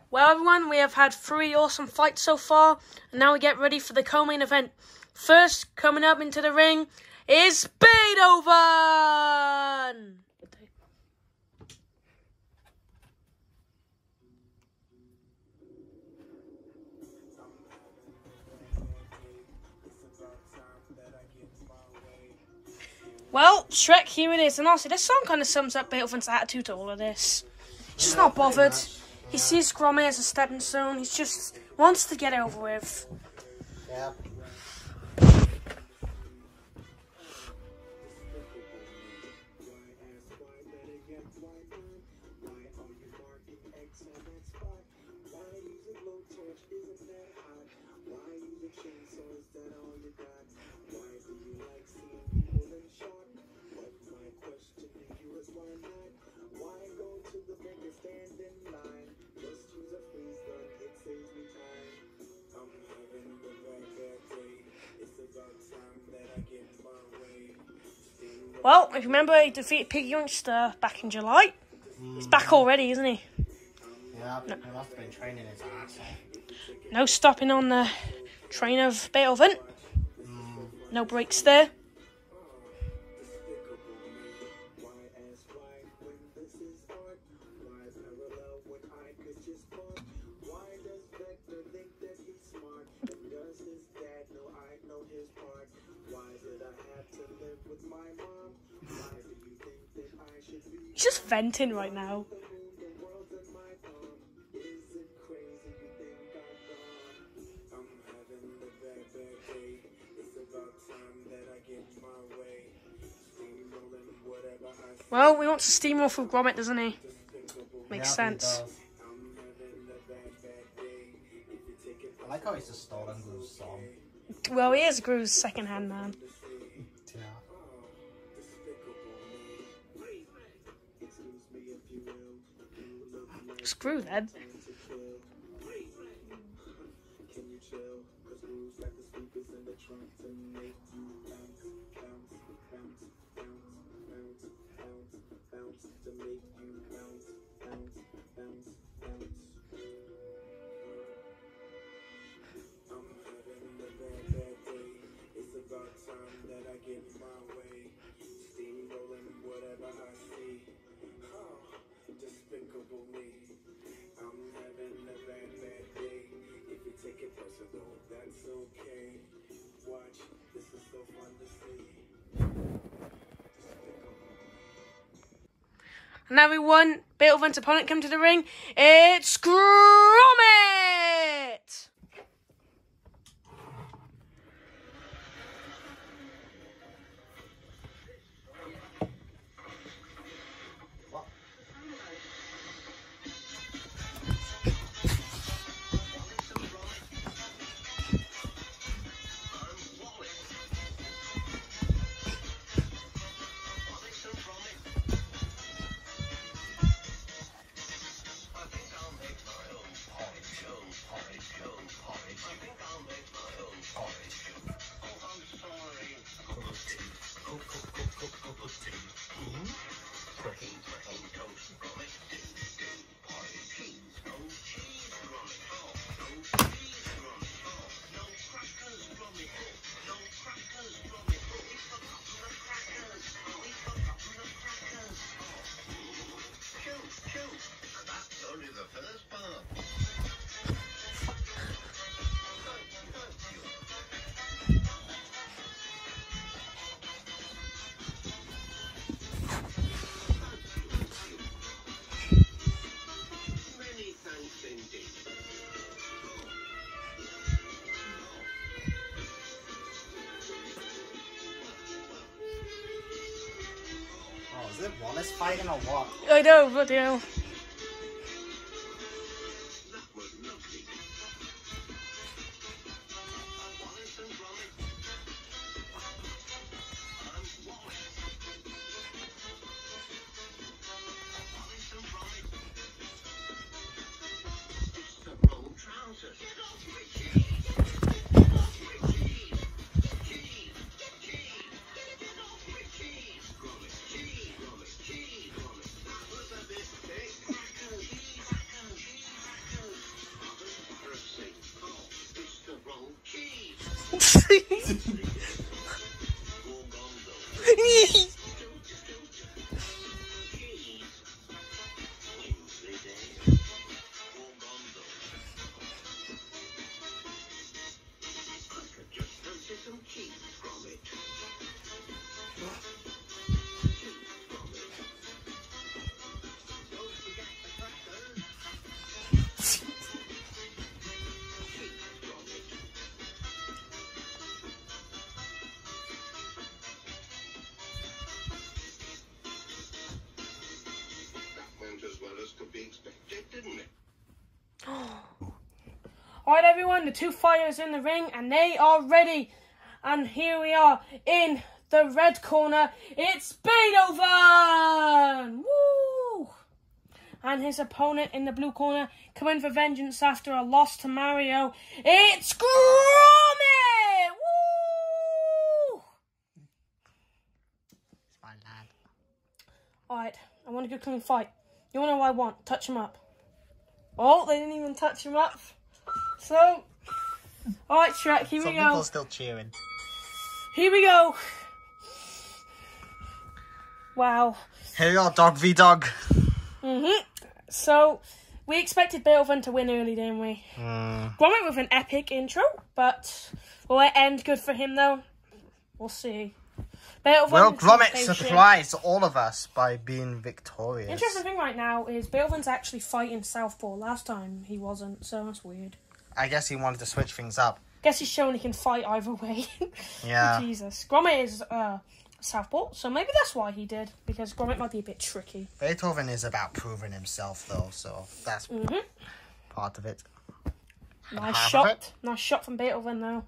Well, everyone, we have had 3 awesome fights so far, and now we get ready for the co-main event. First, coming up into the ring is Beethoven! Well, Shrek, here it is. And honestly, this song kind of sums up Beethoven's attitude to all of this. He's just not bothered. He sees Gromit as a stepping stone. He just wants to get it over with. Yeah. Well, if you remember, he defeated Piggy Youngster back in July. He's back already, isn't he? Yeah, he must have been training his ass off. No stopping on the train of Beethoven. No breaks there. He's just venting right now. Well, he wants to steamroll through Gromit, doesn't he? Makes sense. I like how he's just stolen Gru's song. Well, he is Gru's second-hand man. Yeah. Screw that. And everyone, Beethoven's opponent come to the ring. It's Gromit! Is it Wallace fighting or what? I know, but you know. Alright everyone, the two fighters in the ring and they are ready. And here we are in the red corner. It's Beethoven! Woo! And his opponent in the blue corner coming for vengeance after a loss to Mario. It's Gromit! Woo! It's my lad. Alright, I want a good clean fight. You wanna know what I want? Touch him up. Oh, they didn't even touch him up. So, alright Shrek, here we go. Some people are still cheering. Here we go. Wow. Here we are, dog v dog. So, we expected Beethoven to win early, didn't we? Gromit with an epic intro, but will it end good for him though? We'll see. Beethoven. Well, Gromit surprised all of us by being victorious. Interesting thing right now is Beethoven's actually fighting Southpaw. Last time he wasn't, so that's weird. I guess he wanted to switch things up. Guess he's showing he can fight either way. Yeah. Jesus. Gromit is Southpaw, so maybe that's why he did, because Gromit might be a bit tricky. Beethoven is about proving himself, though, so that's part of it. Nice shot. Nice shot from Beethoven, though.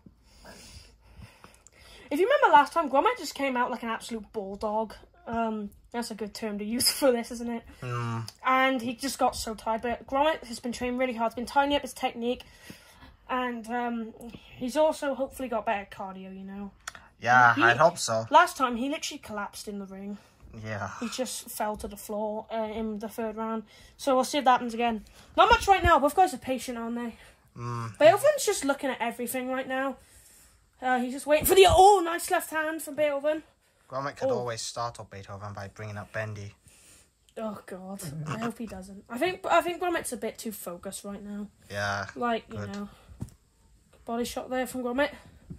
If you remember last time, Gromit just came out like an absolute bulldog. That's a good term to use for this, isn't it? And he just got so tired. But Gromit has been training really hard. He's been tightening up his technique. And he's also hopefully got better cardio, you know. Yeah, I'd hope so. Last time, he literally collapsed in the ring. Yeah. He just fell to the floor in the third round. So we'll see if that happens again. Not much right now. Both guys are patient, aren't they? Beethoven's just looking at everything right now. He's just waiting for the... Oh, nice left hand from Beethoven. Gromit could always start up Beethoven by bringing up Bendy. Oh, God. I hope he doesn't. I think Gromit's a bit too focused right now. Yeah. Like, you know. Body shot there from Gromit.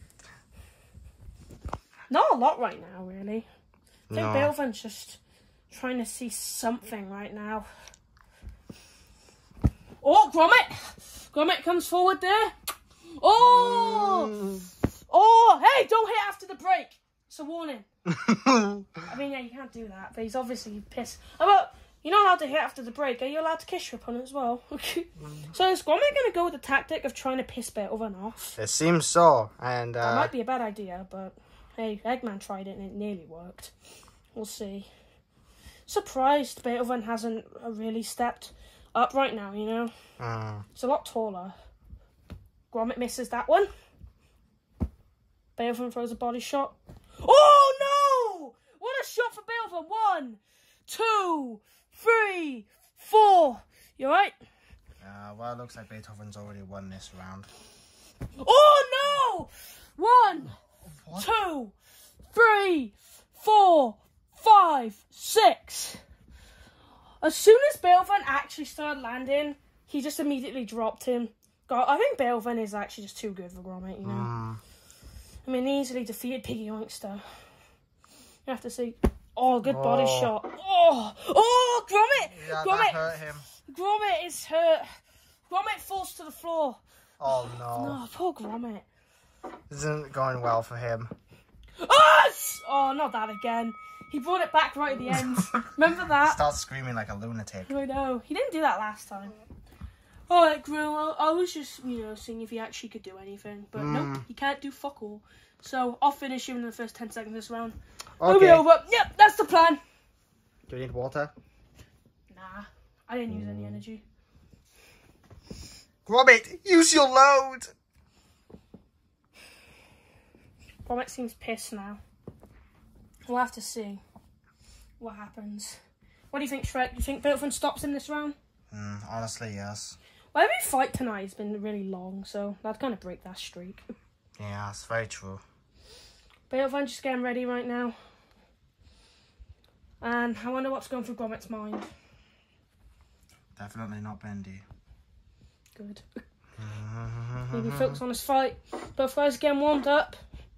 Not a lot right now, really. I think Beethoven's just trying to see something right now. Oh, Gromit! Gromit comes forward there. Oh! Oh, hey, don't hit after the break. It's a warning. I mean, yeah, you can't do that, but he's obviously pissed. How about, you're not allowed to hit after the break. Are you allowed to kiss your opponent as well? So is Gromit going to go with the tactic of trying to piss Beethoven off? It seems so, and... That might be a bad idea, but hey, Eggman tried it and it nearly worked. We'll see. Surprised Beethoven hasn't really stepped up right now, you know? It's a lot taller. Gromit misses that one. Beethoven throws a body shot. Oh, no! What a shot for Beethoven. 1, 2, 3, 4. You alright? Well, it looks like Beethoven's already won this round. Oh, no! 1, 2, 3, 4, 5, 6. As soon as Beethoven actually started landing, he just immediately dropped him. God, I think Beethoven is actually just too good for Gromit, you know? I mean, easily defeated Piggy Yoinkster. You have to see. Oh, good body shot. Oh, Gromit! Yeah, Gromit that hurt him. Gromit is hurt. Gromit falls to the floor. Oh, no. Oh, poor Gromit. This isn't going well for him. Oh, not that again. He brought it back right at the end. Remember that? Starts screaming like a lunatic. I know. He didn't do that last time. Alright, Grill, I was just, seeing if he actually could do anything. But nope, he can't do fuck all. So, I'll finish him in the first 10 seconds of this round. Okay. It'll be over. Yep, that's the plan. Do you need water? Nah, I didn't use any energy. Gromit, use your load! Gromit seems pissed now. We'll have to see what happens. What do you think, Shrek? Do you think Beethoven stops in this round? Honestly, yes. Well, every fight tonight has been really long, so that'd kind of break that streak. Yeah, it's very true. Beethoven just getting ready right now. And I wonder what's going through Gromit's mind. Definitely not Bendy. Good. Maybe focus on his fight. Both guys getting warmed up.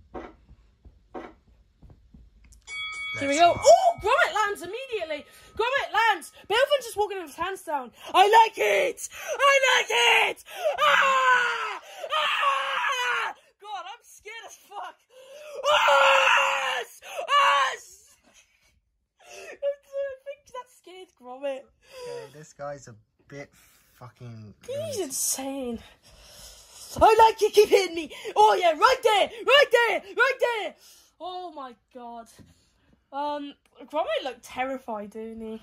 Here we go. Oh, Gromit lands immediately. Gromit lands. Beethoven's just walking with his hands down. I like it. I like it. Ah! Ah! God, I'm scared as fuck. Yes! Yes! I think that scared Gromit. Okay, this guy's a bit fucking... He's insane. I like it. Keep hitting me. Oh, yeah, right there. Right there. Right there. Oh, my God. Gromit looked terrified, didn't he?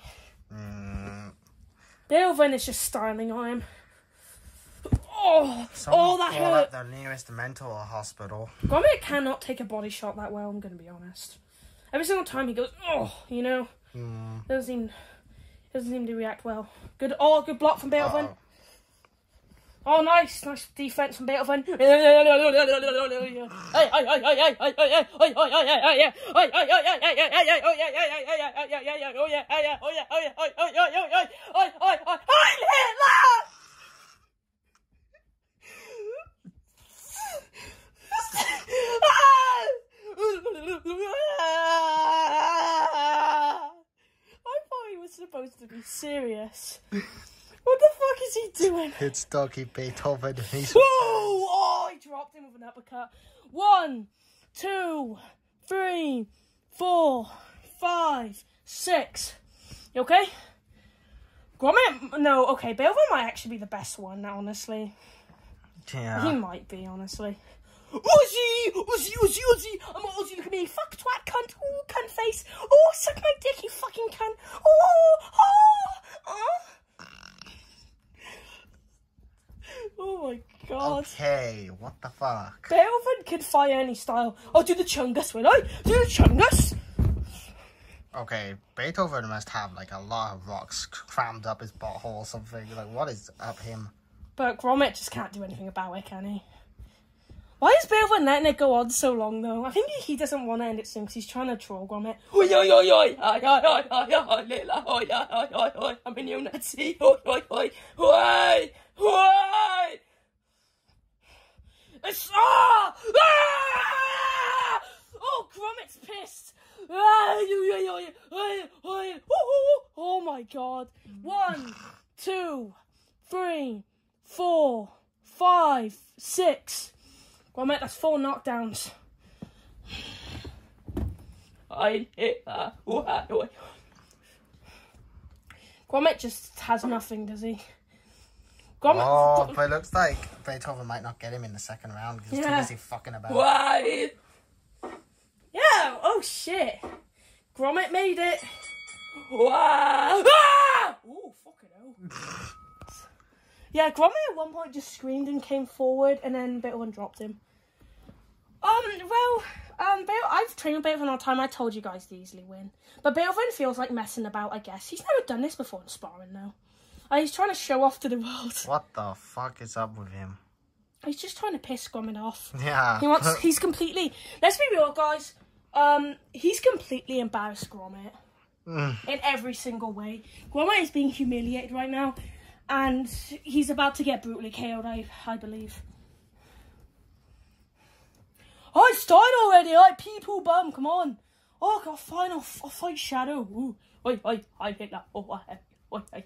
Beethoven is just styling on him. Oh, that hurt. At the nearest mental hospital. Gromit cannot take a body shot that well, I'm going to be honest. Every single time he goes, oh, you know. Doesn't seem to react well. Good block from Beethoven. Oh, nice defense from Beethoven. I thought he was supposed to be serious. What the fuck is he doing? It's Doggy Beethoven. He's oh, he dropped him with an uppercut. 1, 2, 3, 4, 5, 6. You okay? Gromit? No, okay. Beethoven might actually be the best one, honestly. Yeah. He might be, honestly. Ozzy! I'm Ozzy, look at me. Fuck, twat, cunt. Oh, cunt face. Oh, suck my dick, you fucking cunt. Oh my God. Okay, what the fuck? Beethoven can fire any style. Oh, do the Chungus, will I? Do the Chungus. Okay, Beethoven must have like a lot of rocks crammed up his butthole or something. Like, what is up him? But Gromit just can't do anything about it, can he? Why is Beethoven letting it go on so long, though? I think he doesn't want to end it soon because he's trying to troll Gromit. I'm in unity. It's oh, Gromit's pissed. Oh my God. 1, 2, 3, 4, 5, 6. Gromit, that's 4 knockdowns. Gromit just has nothing, does he? But it looks like Beethoven might not get him in the second round because he's too busy fucking about. Why? Yeah, oh shit. Gromit made it. Wow. Ah! Oh, fucking hell. Yeah, Gromit at one point just screamed and came forward, and then Beethoven dropped him. I've trained with Beethoven all the time. I told you guys to easily win. But Beethoven feels like messing about, I guess. He's never done this before in sparring, though. He's trying to show off to the world. What the fuck is up with him? He's just trying to piss Gromit off. Yeah. He's completely... Let's be real, guys. He's completely embarrassed Gromit. In every single way. Gromit is being humiliated right now. And he's about to get brutally KO'd, I believe. Oh, it started already. Like, people bum, come on. Oh, God, fine, I'll fight Shadow. Ooh. Oi, I hit that. Oh, oi.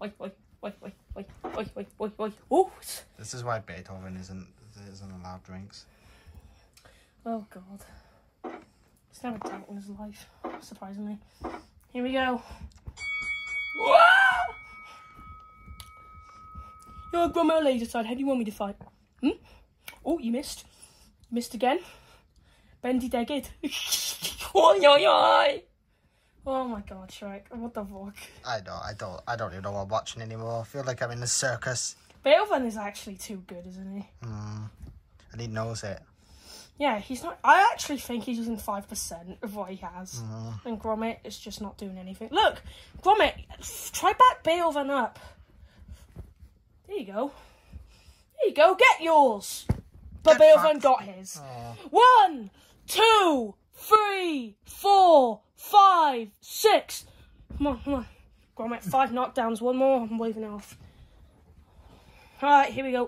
Oh. This is why Beethoven isn't allowed drinks. Oh, God. He's never drank in his life, surprisingly. Here we go. You're a Gromit laser side. How do you want me to fight? Oh, you missed. You missed again. Bendy Degged. Oh my God, Shrek. What the fuck? I don't even know what I'm watching anymore. I feel like I'm in a circus. Beethoven is actually too good, isn't he? And he knows it. Yeah, he's not... I actually think he's using 5% of what he has. And Gromit is just not doing anything. Look! Gromit, try back Beethoven up. There you go. There you go. Get yours. But Get Beethoven fucked. got his. Oh. 1, 2, 3, 4, 5, 6. Come on. Grommet, 5 knockdowns. One more. I'm waving it off. Alright, here we go.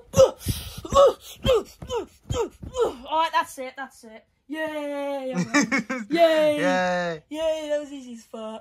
Alright, that's it. Yay! Yay! Yay. That was easy as fuck.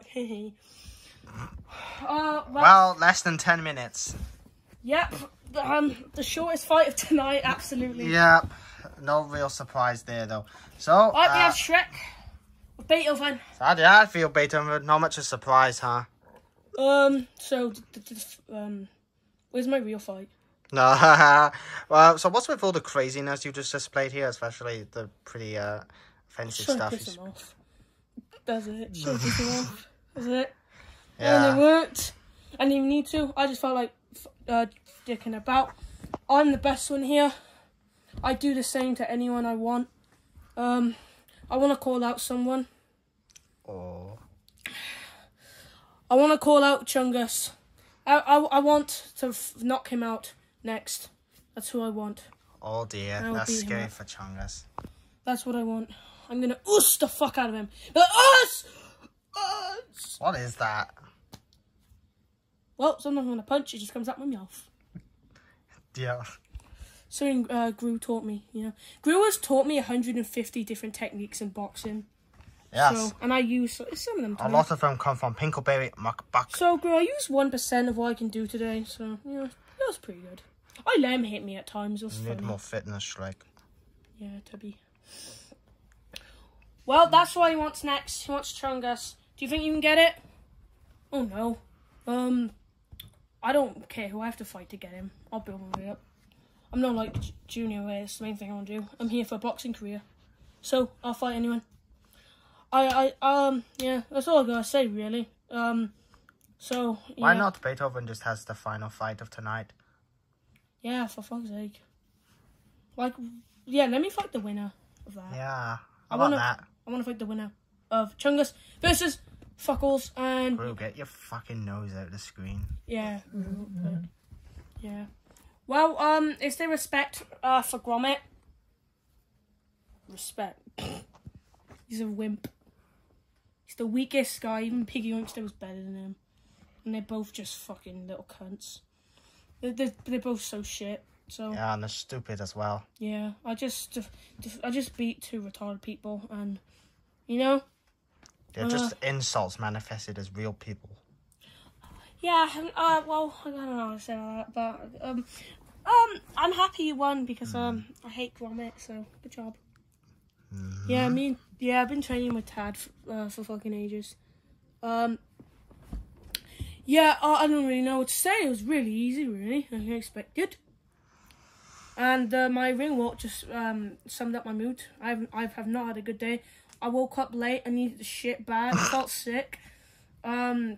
Well, less than 10 minutes. Yep. The shortest fight of tonight, absolutely. Yep. No real surprise there, though. So, Alright, we have Shrek with Beethoven. I feel Beethoven. Not much of a surprise, huh? So, where's my real fight? No. Well, so what's with all the craziness you just displayed here, especially the pretty offensive Should stuff? piss him off. That's it. Should piss him off. That's it. Yeah. And it worked. I didn't even need to. I just felt like dicking about. I'm the best one here. I do the same to anyone I want. I want to call out someone. Oh. I want to call out Chungus. I want to knock him out next. That's who I want. Oh dear, I'll that's beat him scary up. for Chungus. That's what I want. I'm gonna the fuck out of him. Us! What is that? Well, sometimes when I punch, it just comes out my mouth. Yeah. Something Gru taught me, you know. Gru has taught me 150 different techniques in boxing. Yes. So, and I use some of them today. A lot of them come from Pinkleberry McBuck. So, Gru, I used 1% of what I can do today. So, yeah, that was pretty good. I let him hit me at times. It was You need funny. more fitness, Shrek. Yeah, Tubby. Well, that's what he wants next. He wants Chungus. Do you think you can get it? Oh, no. I don't care who I have to fight to get him. I'll build my way up. I'm not like Junior where it's the main thing I want to do. I'm here for a boxing career. So, I'll fight anyone. Yeah, that's all I gotta say, really. So, yeah. Why not Beethoven just has the final fight of tonight? Yeah, for fuck's sake. Like, yeah, let me fight the winner of that. Yeah, I I wanna- want that. I want to fight the winner of Chungus versus Fuckles and... Bro, get your fucking nose out of the screen. Yeah. Yeah. Well, is there respect for Grommet? Respect. He's a wimp. He's the weakest guy. Even Piggy Youngster was better than him. And they're both just fucking little cunts. They're both so shit. So Yeah, and they're stupid as well. yeah, I just beat 2 retarded people, and you know. They're just insults manifested as real people. Yeah, well, I don't know how to say that, but I'm happy you won because I hate Grommet, so good job. Yeah, I've been training with Tad for fucking ages. Yeah, I don't really know what to say. It was really easy, really, like I expected. And my ring walk just summed up my mood. I have not had a good day. I woke up late. I needed the shit bad. I felt sick. I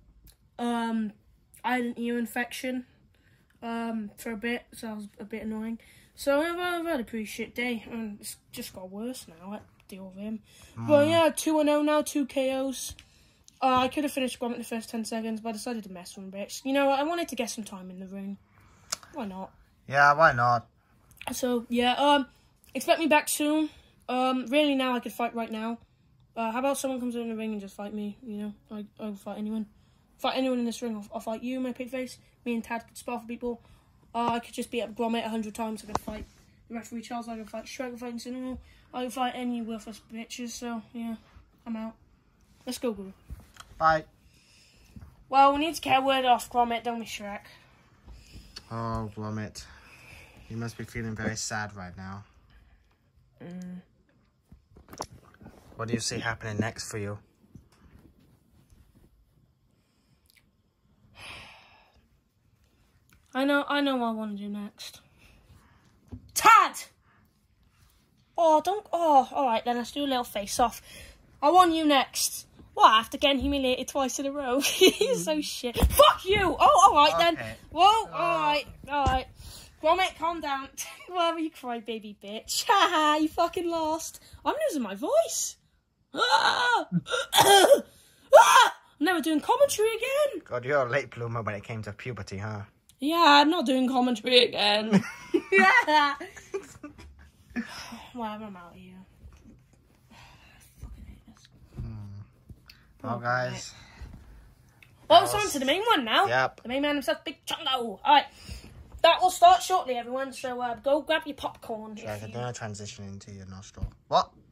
had an ear infection for a bit, so that was a bit annoying. So I've had a pretty shit day, and it's just got worse now. I have to deal with him. But yeah, 2-0 now, 2 KOs. I could have finished Grommet in the first 10 seconds, but I decided to mess with him a bit. You know, I wanted to get some time in the ring. Why not? Yeah, why not? So yeah, expect me back soon. Really now I could fight right now. How about someone comes in the ring and just fight me? You know, I'll fight anyone. Fight anyone in this ring. I'll fight you, my pig face. Me and Tad could spar for people. I could just beat up Grommet 100 times. I could fight the referee Charles. I could fight Shrek. I could fight Incineroar. I could fight any worthless bitches. So yeah, I'm out. Let's go, Guru. Bye. Well, we need to get a word off Grommet, don't we, Shrek? Oh, Grommet. You must be feeling very sad right now. What do you see happening next for you? I know what I want to do next. Tad! Oh, don't... Oh, alright then, let's do a little face-off. I want you next. What, after getting humiliated twice in a row? You're so shit. Fuck you! Oh, alright then. Okay. Whoa, alright. Grommet, calm down. Why you cry, baby bitch? Haha, you fucking lost. I'm losing my voice. I'm never doing commentary again. God, you're a late bloomer when it came to puberty, huh? Yeah, I'm not doing commentary again. Yeah. Whatever, I'm out of here. I fucking hate this. Well, guys. Well, it's on to the main one now. Yep. The main man himself, Big Chungo. Alright. That will start shortly, everyone. So go grab your popcorn. Should I do a transition into your nostril? What?